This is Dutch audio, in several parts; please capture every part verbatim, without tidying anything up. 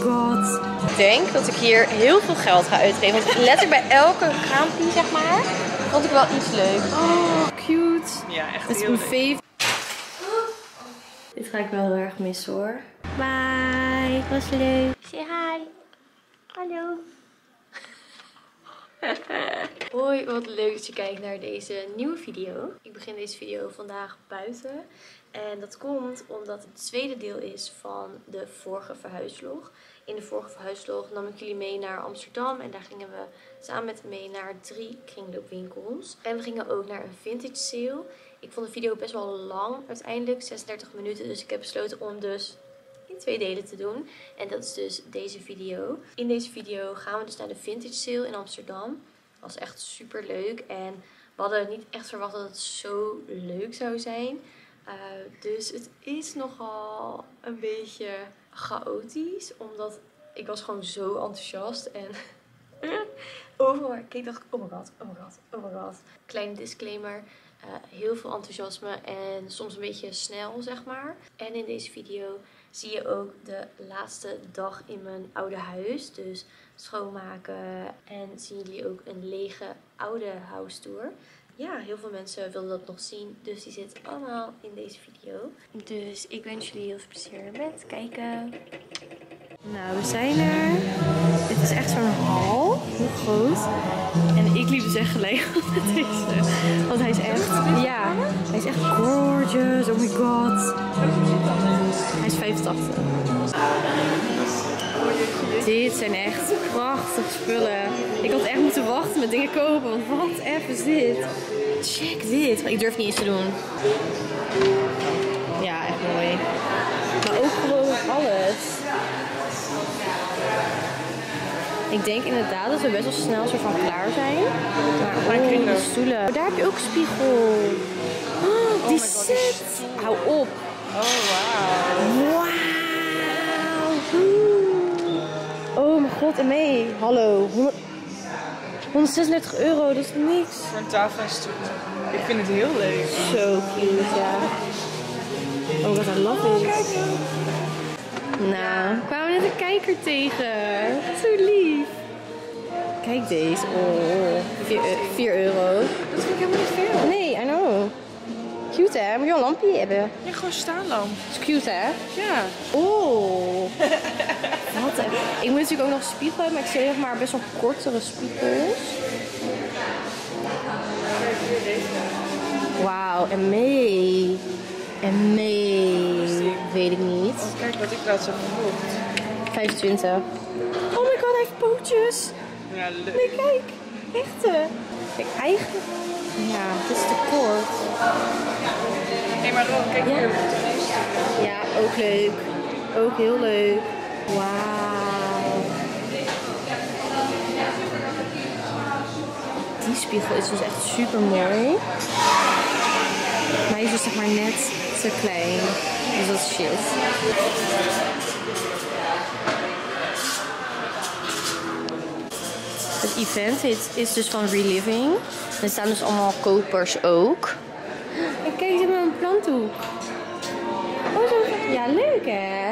god. Ik denk dat ik hier heel veel geld ga uitgeven. Want letterlijk bij elke kraampje, zeg maar, vond ik wel iets leuk. Oh, cute. Ja, echt Het is heel een leuk. fave. Dit ga ik wel heel erg missen hoor. Bye. Was leuk. Say hi. Hallo. Hoi, wat leuk dat je kijkt naar deze nieuwe video. Ik begin deze video vandaag buiten. En dat komt omdat het tweede deel is van de vorige verhuisvlog. In de vorige verhuisvlog nam ik jullie mee naar Amsterdam. En daar gingen we samen met mee naar drie kringloopwinkels. En we gingen ook naar een vintage sale. Ik vond de video best wel lang uiteindelijk, zesendertig minuten. Dus ik heb besloten om dus in twee delen te doen. En dat is dus deze video. In deze video gaan we dus naar de vintage sale in Amsterdam. Dat was echt super leuk. En we hadden niet echt verwacht dat het zo leuk zou zijn. Uh, dus het is nogal een beetje chaotisch. Omdat ik was gewoon zo enthousiast. En overal waar ik keek dacht ik, oh my god, oh my god, oh my god. Kleine disclaimer. Uh, heel veel enthousiasme en soms een beetje snel, zeg maar. En in deze video zie je ook de laatste dag in mijn oude huis. Dus schoonmaken en zien jullie ook een lege oude house tour. Ja, heel veel mensen wilden dat nog zien. Dus die zit allemaal in deze video. Dus ik wens jullie heel veel plezier met kijken. Nou, we zijn er. Dit is echt zo'n hal. Hoe groot. En ik liep dus echt gelijk met deze. Want hij is echt... Ja, hij is echt gorgeous. Oh my god. Hij is vijfentachtig. Dit zijn echt prachtige spullen. Ik had echt moeten wachten met dingen kopen. Want wat even is dit? Check dit. Maar ik durf niet eens te doen. Ja, echt mooi. Maar ook gewoon alles. Ik denk inderdaad dat we best wel snel zo van klaar zijn. Maar oh, die stoelen. Oh, daar heb je ook een spiegel. Oh, die set. Hou op. Oh, wauw. Wauw. Oh mijn god, en mee. Hallo. honderdzesendertig euro, dat is niks. Voor een tafel en stoel. Ik vind het heel leuk. Zo cute, ja. Oh god, I love it. Nou, we kwamen net een kijker tegen. Zo lief. Kijk deze. Oh, vier euro. Dat vind ik helemaal niet veel. Nee, I know. Cute hè? Moet je een lampje hebben? Ja, gewoon staanlamp. Dat is cute hè? Ja. Oh. Wat een... Ik moet natuurlijk ook nog een spiegel hebben, maar ik zie zeg maar best wel kortere spiegels. Wauw, en mee. En mee. Weet ik niet. Oh, kijk wat ik laatst heb gekocht. vijfentwintig. Oh my god, hij heeft pootjes. Ja, leuk. Nee, kijk. Echte. Kijk, eigenlijk... Ja, het is te kort. Hé, maar Ron, kijk hier. Ja. Ja, ook leuk. Ook heel leuk. Wauw. Die spiegel is dus echt super mooi. Maar hij is dus zeg maar net te klein. Dus dat is shit. Het event heet, is dus van Reliving. Er staan dus allemaal kopers ook. En kijk, ze hebben een planthoek. Oh, zo. Ja, leuk hè?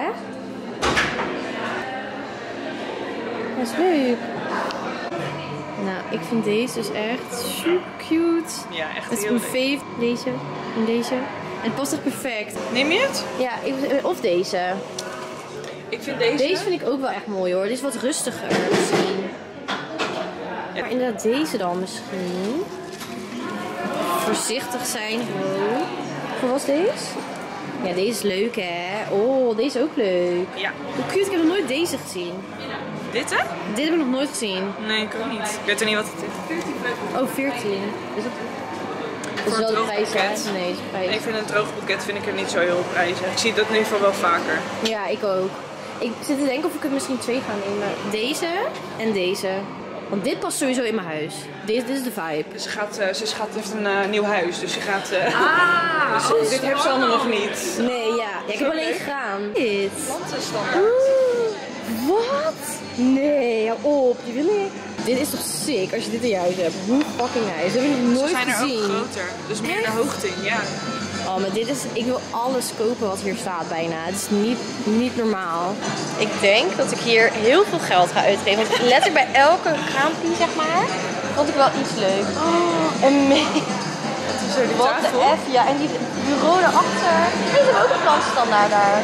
Dat is leuk. Nou, ik vind deze dus echt super cute. Ja, echt Het is heel mijn leuk. fave. Deze en deze. En het past echt perfect. Neem je het? Ja, ik, of deze. Ik vind deze... Deze vind ik ook wel echt mooi hoor. Dit is wat rustiger misschien. Ja. Maar inderdaad deze dan misschien. Voorzichtig zijn gewoon. Hoe was deze? Ja, deze is leuk hè. Oh, deze is ook leuk. Ja. Hoe cute, ik heb nog nooit deze gezien. Dit hè? Dit heb ik nog nooit gezien. Nee, ik ook niet. Ik weet er niet wat het is. Oh, veertien. Is het... Dat is Voor wel een de prijs hè? droogboeket. Nee, is de prijs. Ik vind een droogboeket vind ik er niet zo heel prijzig. Ik zie dat in ieder geval wel vaker. Ja, ik ook. Ik zit te denken of ik er misschien twee ga nemen. Deze en deze. Want dit past sowieso in mijn huis. Dit, dit is de vibe. Ze gaat, uh, ze gaat heeft een uh, nieuw huis, dus ze gaat... Uh, Ah! dus oh, dit heeft ze allemaal nog niet. Nee, ja. ja ik heb alleen graan. Dit. Plantenstandaard. Oeh, wat? Nee, hou op. Die wil ik. Dit is toch sick als je dit in je huis hebt. Hoe fucking nice. Dat heb ik nog nooit Ze zijn er gezien. ook groter. Dus meer de hoogte in, ja. Oh, maar dit is... Ik wil alles kopen wat hier staat bijna. Het is niet, niet normaal. Ik denk dat ik hier heel veel geld ga uitgeven. Want letterlijk bij elke kraampie, zeg maar, vond ik wel iets leuk. Oh, een mee... Zo die Wat tafel. de F, ja. En die bureau daarachter. Deze hebben ook een plantstandaard daar.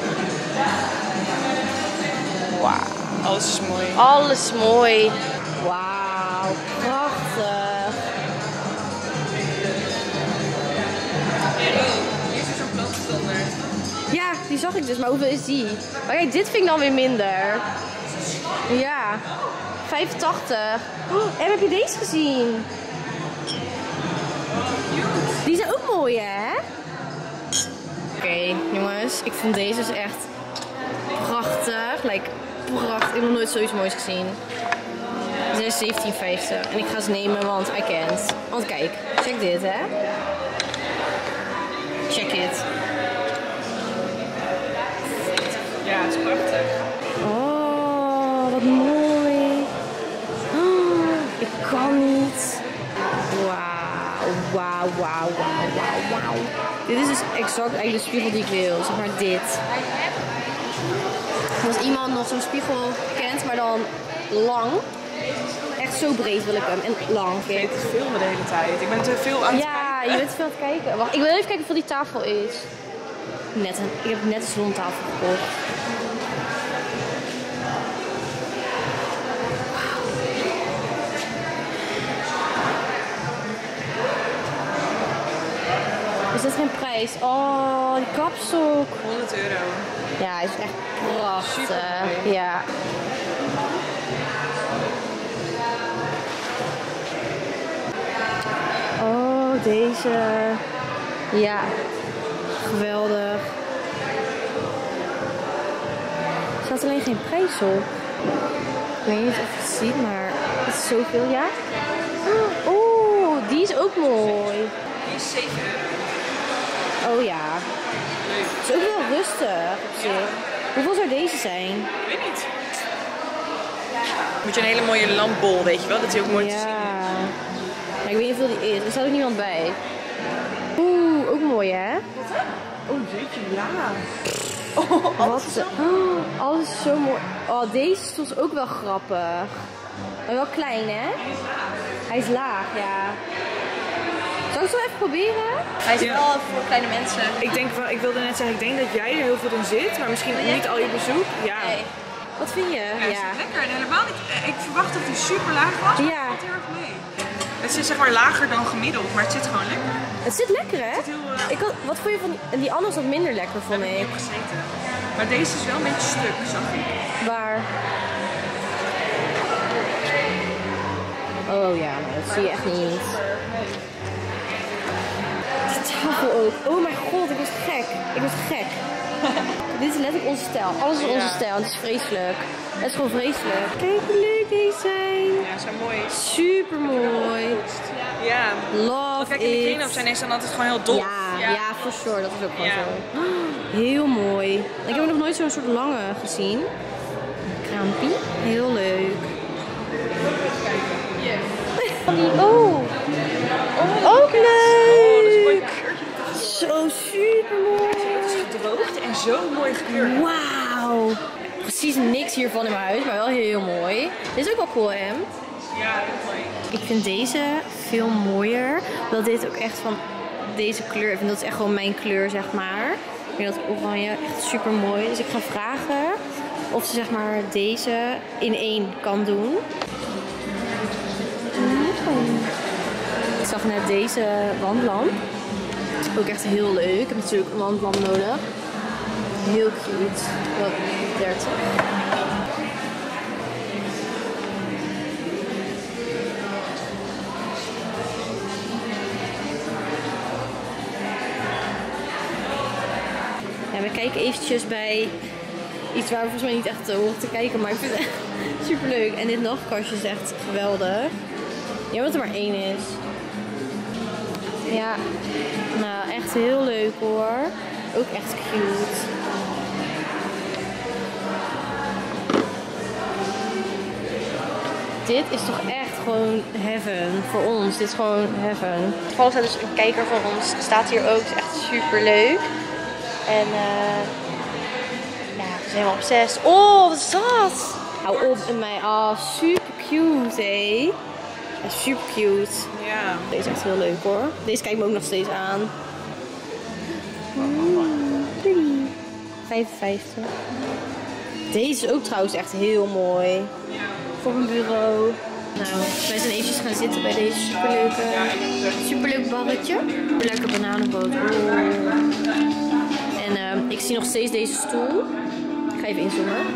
Wauw. Alles is mooi. Alles mooi. Wauw, prachtig. Hier is zo'n plantstandaard. Ja, die zag ik dus, maar hoeveel is die? Maar kijk, dit vind ik dan weer minder. Ja, vijfentachtig. Oh, en heb je deze gezien? Die zijn ook mooi, hè? Oké, okay, jongens, ik vind deze dus echt prachtig. Like, prachtig. Ik heb nog nooit zoiets moois gezien. Ze zijn zeventien vijftig. En ik ga ze nemen, want I can't. Want kijk, check dit, hè. Check it. Ja, het is prachtig. Oh, wat mooi. Oh, ik kan niet. Wauw, wauw, wauw, wauw, wauw, wauw. Dit is dus exact eigenlijk de spiegel die ik wil. Zeg maar dit. Als iemand nog zo'n spiegel kent, maar dan lang. Echt zo breed wil ik hem. En lang. Ik weet het filmen de hele tijd. Ik ben te veel aan het Ja, kijken. je bent veel aan het kijken. Wacht, ik wil even kijken hoeveel die tafel is. Net een, ik heb net een salontafel gekocht. Is dat geen prijs? Oh, die kapstok. honderd euro. Ja, hij is echt prachtig. Supermooi. Ja. Oh, deze. Ja. Geweldig. Er staat alleen geen prijs op. Ik weet niet of je het ziet, maar het is zoveel, ja. Oeh, die is ook mooi. Die is zeven euro. Oh ja. Leuk. Het is ook wel rustig op zich. Hoeveel zou deze zijn? Ik weet niet. Moet je een hele mooie lampbol, weet je wel? Dat die ook mooi te zien Ja. is. Maar ik weet niet hoeveel die is. Er staat ook niemand bij. Oeh, ook mooi hè? Oh jeetje, ja. Wat is het? Oh, alles is zo mooi. Oh, deze is dus ook wel grappig. Maar wel klein hè? Hij is laag, ja. Zal ik het zo even proberen? Hij is Ja. wel voor kleine mensen. Ik denk wel, ik wilde net zeggen, ik denk dat jij er heel veel in zit, maar misschien niet al je bezoek. Ja. Nee. Wat vind je? Ja, het is lekker en helemaal niet. eh, Ik verwacht dat hij super laag was, maar Ja. het valt heel erg mee. Het zit zeg maar lager dan gemiddeld, maar het zit gewoon lekker. Het zit lekker hè? heel, eh, Ik had, wat vond je van die, die andere wat minder lekker vond Ik ik? heb gezeten. Maar deze is wel een beetje stuk, zag ik. Waar? Oh ja, maar dat zie je echt niet. Die tafel ook. Oh mijn god, ik was gek. Ik was gek. Dit is letterlijk onze stijl. Alles is onze Ja. stijl. Het is vreselijk. Het is gewoon vreselijk. Kijk hoe leuk deze zijn. Ja, zo mooi. Super mooi. Ja. Love Oh, kijk, in de it. kringloop zijn deze dan altijd gewoon heel dof. Ja, ja, for sure. Dat is ook gewoon Ja. zo. Heel mooi. Ik heb nog nooit zo'n soort lange gezien. Kraampie. Heel leuk. Oh. Ook leuk. Zo super mooi. Het is gedroogd en zo mooi gekleurd. Wauw. Precies niks hiervan in mijn huis, maar wel heel mooi. Dit is ook wel cool, hè? Ja, heel mooi. Ik vind deze veel mooier. Dat dit ook echt van deze kleur. Ik vind dat is echt gewoon mijn kleur, zeg maar. Ik vind dat oranje echt super mooi. Dus ik ga vragen of ze zeg maar deze in één kan doen. Ik zag net deze wandlamp. Ook echt heel leuk. Ik heb natuurlijk een wandlamp nodig. Heel cute. Wel dertig. Ja, we kijken eventjes bij iets waar we volgens mij niet echt horen te kijken, maar ik vind het echt super leuk. En dit nachtkastje is echt geweldig. Ja, dat er maar één is. Ja, nou echt heel leuk hoor. Ook echt cute. Dit is toch echt gewoon heaven voor ons. Dit is gewoon heaven. Toevallig staat dus een kijker van ons. Staat hier ook. Het is echt super leuk. En uh, ja, we zijn helemaal obsessed. Oh, wat is dat? Hou op met mij af. Super cute, hé. Ja, super cute. Ja. Deze is echt heel leuk hoor. Deze kijkt me ook nog steeds aan. Mm, pretty. vijfenvijftig. Deze is ook trouwens echt heel mooi. Ja. Voor mijn bureau. Nou, wij zijn eventjes gaan zitten bij deze superleuke, superleuk barretje. Lekker bananenboot. Oh. En uh, ik zie nog steeds deze stoel. Ik ga even inzoomen.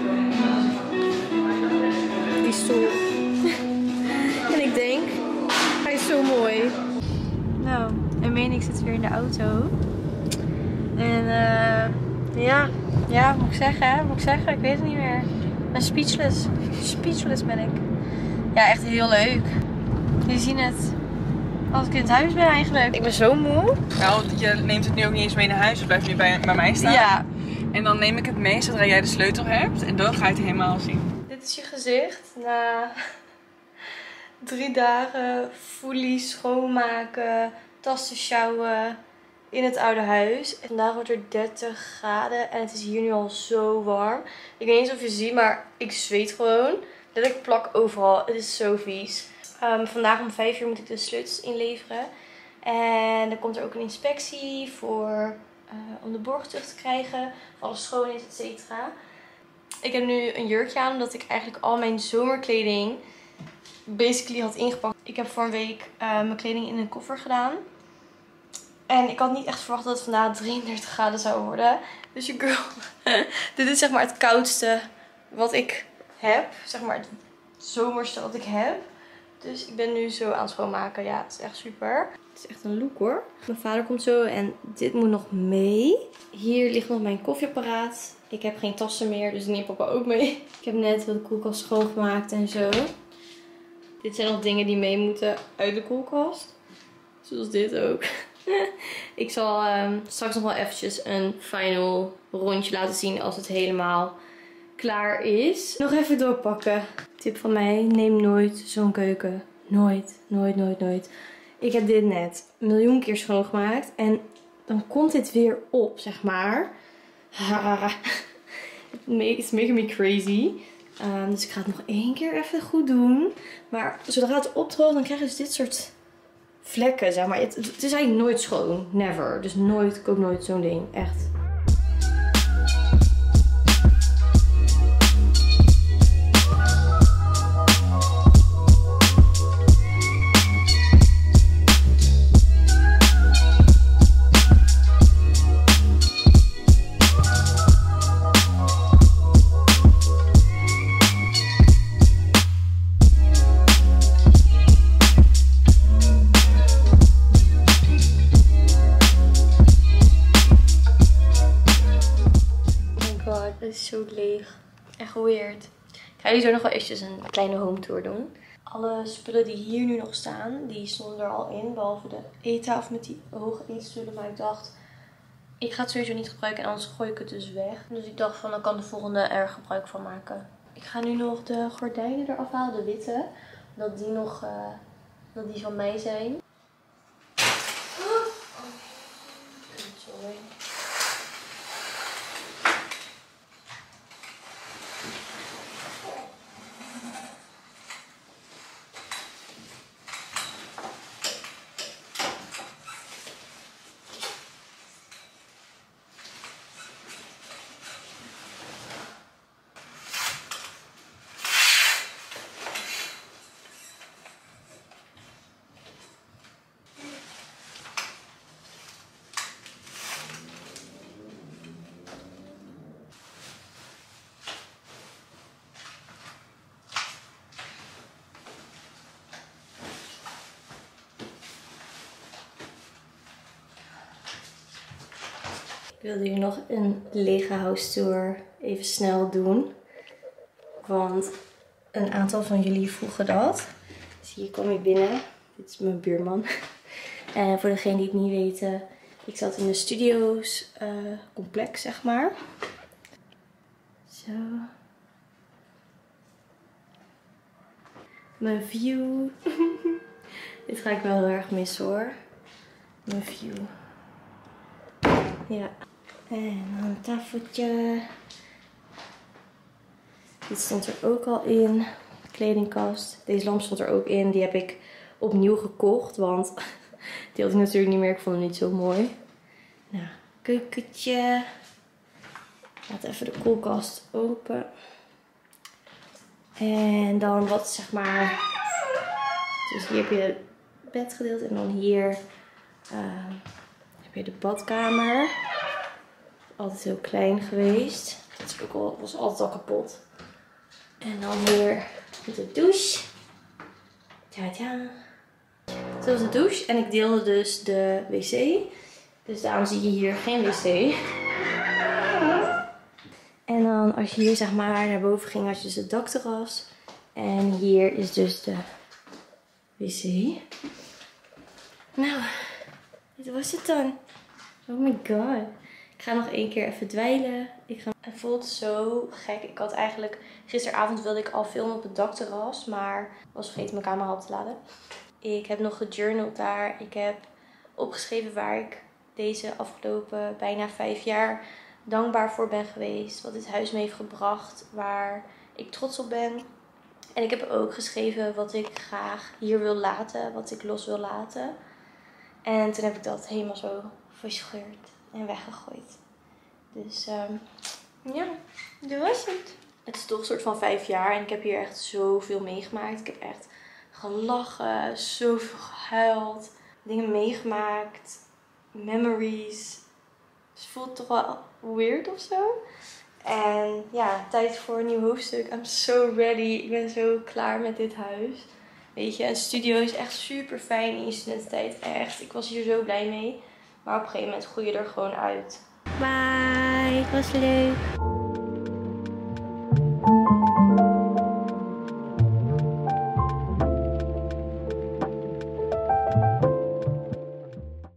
Die stoel. En ik denk, hij is zo mooi. Nou, en meen ik zit weer in de auto. En uh, ja, ja, wat moet ik zeggen, hè? Moet ik zeggen? Ik weet het niet meer. Ik ben speechless. Speechless ben ik. Ja, echt heel leuk. Jullie zien het als ik in het huis ben eigenlijk. Ik ben zo moe. Nou, je neemt het nu ook niet eens mee naar huis. Het blijft nu bij, bij mij staan. Ja. En dan neem ik het mee zodra jij de sleutel hebt. En dan ga je het helemaal zien. Dit is je gezicht na drie dagen fully schoonmaken, tassen sjouwen in het oude huis. Vandaag wordt er dertig graden en het is hier nu al zo warm. Ik weet niet eens of je ziet, maar ik zweet gewoon. Dat ik plak overal. Het is zo vies. Um, vandaag om vijf uur moet ik de sleutels inleveren. En dan komt er ook een inspectie voor, uh, om de borgtucht te krijgen. Of alles schoon is, et cetera. Ik heb nu een jurkje aan, omdat ik eigenlijk al mijn zomerkleding basically had ingepakt. Ik heb voor een week uh, mijn kleding in een koffer gedaan. En ik had niet echt verwacht dat het vandaag drieëndertig graden zou worden. Dus je girl, dit is zeg maar het koudste wat ik heb. Zeg maar het zomerste wat ik heb. Dus ik ben nu zo aan het schoonmaken. Ja, het is echt super. Het is echt een look hoor. Mijn vader komt zo en dit moet nog mee. Hier ligt nog mijn koffieapparaat. Ik heb geen tassen meer, dus die neemt papa ook mee. Ik heb net de koelkast schoongemaakt en zo. Dit zijn nog dingen die mee moeten uit de koelkast. Zoals dit ook. Ik zal um, straks nog wel eventjes een final rondje laten zien als het helemaal klaar is. Nog even doorpakken. Tip van mij, neem nooit zo'n keuken. Nooit, nooit, nooit, nooit. Ik heb dit net een miljoen keer schoongemaakt. En dan komt dit weer op, zeg maar. It's making me crazy. Um, dus ik ga het nog één keer even goed doen. Maar zodra het opdroogt, dan krijg je dus dit soort vlekken, zeg maar. Het, het is eigenlijk nooit schoon. Never. Dus nooit, ik koop nooit zo'n ding. Echt. Het is zo leeg. Echt weird. Ik ga jullie zo nog wel eventjes een kleine home tour doen. Alle spullen die hier nu nog staan, die stonden er al in. Behalve de eettafel met die hoge eetstoelen. Maar ik dacht, ik ga het sowieso niet gebruiken en anders gooi ik het dus weg. Dus ik dacht van, dan kan de volgende er gebruik van maken. Ik ga nu nog de gordijnen eraf halen, de witte. Dat die nog, uh, dat die van mij zijn. Oh. Sorry. Ik wilde hier nog een Lego House Tour even snel doen. Want een aantal van jullie vroegen dat. Dus hier kom ik binnen. Dit is mijn buurman. En voor degenen die het niet weten. Ik zat in de studio's uh, complex, zeg maar. Zo. Mijn view. Dit ga ik wel heel erg missen hoor. Mijn view. Ja. En dan een tafeltje. Dit stond er ook al in. Kledingkast. Deze lamp stond er ook in. Die heb ik opnieuw gekocht. Want die had ik natuurlijk niet meer. Ik vond hem niet zo mooi. Nou, keukentje. Laat even de koelkast open. En dan wat zeg maar. Dus hier heb je het bedgedeelte. En dan hier uh, heb je de badkamer. Altijd heel klein geweest. Dat is ook al, was altijd al kapot. En dan hier de douche. Tja, tja. Dit was de douche. En ik deelde dus de wc. Dus daarom zie je hier geen wc. En dan als je hier zeg maar naar boven ging, had je dus het dakterras. En hier is dus de wc. Nou, dit was het dan. Oh my god. Ik ga nog één keer even dweilen. Ik ga... Het voelt zo gek. Ik had eigenlijk... Gisteravond wilde ik al filmen op het dakterras. Maar was vergeten mijn camera op te laden. Ik heb nog gejournald daar. Ik heb opgeschreven waar ik deze afgelopen bijna vijf jaar dankbaar voor ben geweest. Wat dit huis me heeft gebracht. Waar ik trots op ben. En ik heb ook geschreven wat ik graag hier wil laten. Wat ik los wil laten. En toen heb ik dat helemaal zo verscheurd en weggegooid. Dus um, ja, dit was het. Het is toch een soort van vijf jaar en ik heb hier echt zoveel meegemaakt. Ik heb echt gelachen, zoveel gehuild, dingen meegemaakt, memories. Dus het voelt toch wel weird of zo. En ja, tijd voor een nieuw hoofdstuk. I'm so ready. Ik ben zo klaar met dit huis. Weet je, een studio is echt super fijn in je studententijd. Echt, ik was hier zo blij mee. Maar op een gegeven moment groei je er gewoon uit. Bye, het was leuk.